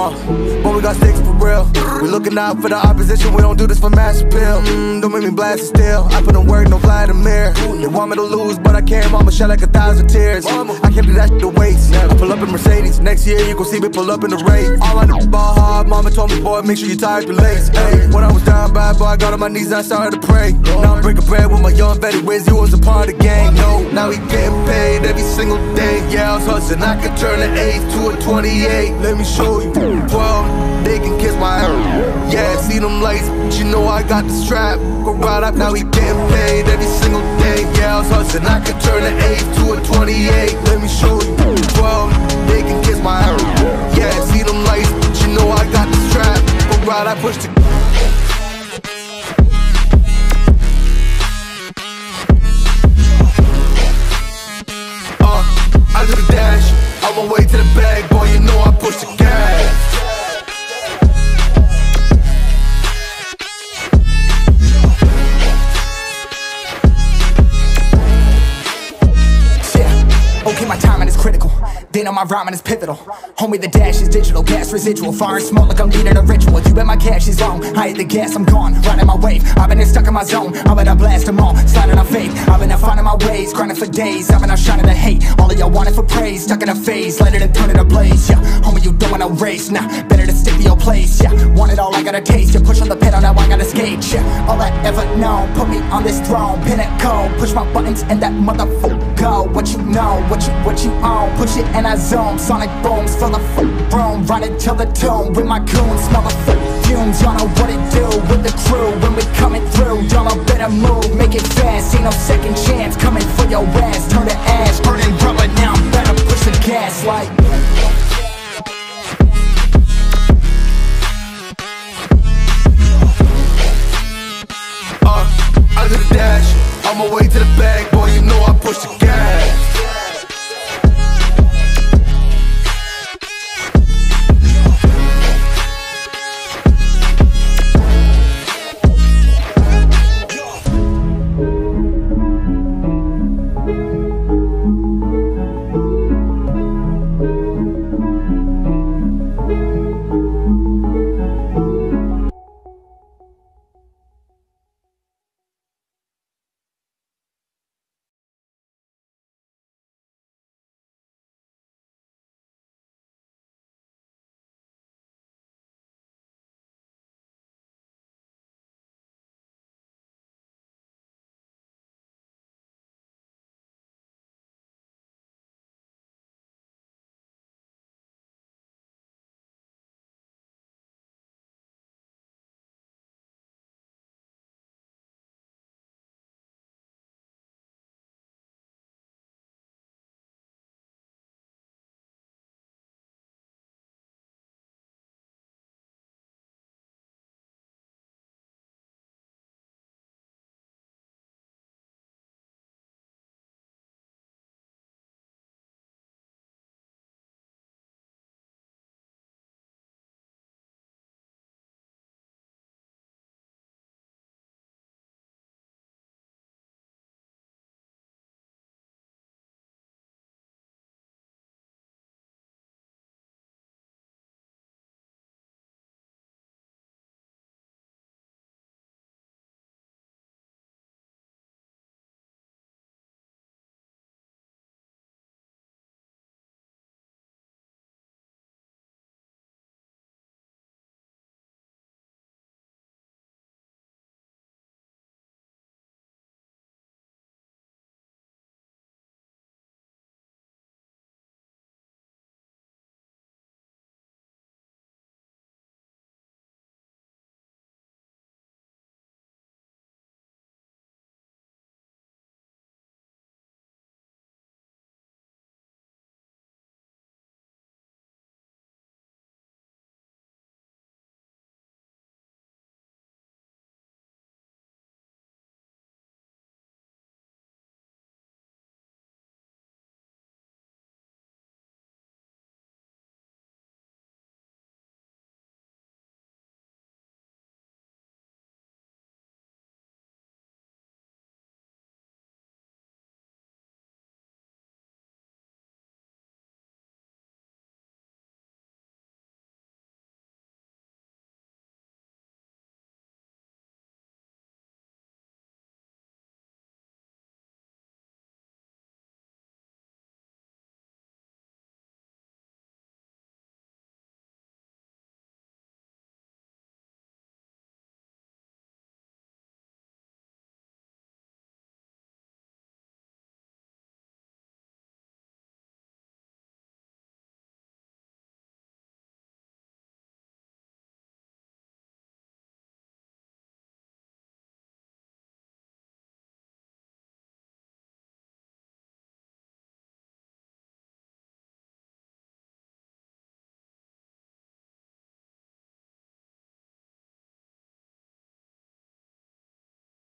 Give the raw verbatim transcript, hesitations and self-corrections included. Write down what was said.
Uh, but we got sticks for real. We looking out for the opposition, we don't do this for mass appeal. Mm, don't make me blast it still. I put in work, no Vladimir. They want me to lose, but I can't. Mama shed like a thousand tears. I can't do that shit to waste. I pull up in Mercedes. Next year you gon' see me pull up in the race. All I know is ball hard. Mama told me, boy, make sure you tie up your legs. Hey, when I was down bad, boy, I got on my knees and I started to pray. Now I'm breaking bread with my young Betty Wiz. You was a part of the gang. No, now he getting paid every single day. Yeah, I was hustling. I could turn an eight to a twenty-eight. Let me show you. twelve, they can kiss my ass. Yeah, see them lights, but you know I got the strap. Go right up, now he getting paid every single day. Yeah, I was hustling. I could turn an eight to a twenty-eight. Let me show you. twelve, they can kiss my ass. Yeah, see them lights, but you know I got the strap. Go right, I push the. I do the dash, on my way to the bag, boy, you know I push the gas. Yeah, okay, my timing is critical. They know my rhyming is pivotal. Homie, the dash is digital, gas residual. Fire and smoke like I'm needing a ritual. You bet my cash is long, I hit the gas, I'm gone. Riding my wave, I've been stuck in my zone. I bet I blast them all, sliding on faith. I've been out finding my ways, grinding for days. I've been out shining the hate, all of y'all wanted for praise. Stuck in a phase, light it and turn it ablaze. Yeah, homie, you don't want no race, nah, better to stick to your place. Yeah, want it all, I gotta taste. You push on the pedal, now I gotta skate. Yeah, all I ever known, put me on this throne. Pinnacle, push my buttons and that motherfucker go. What you know, what you, what you own. Push it and I zone, sonic booms for the f*** room. Run it till the tomb with my goons. Smell the f*** fumes, y'all know what it do with the crew. When we coming through, y'all know better move. Make it fast, ain't no second chance. Coming for your ass, turn to ash. Burning rubber, now I'm better push the gas like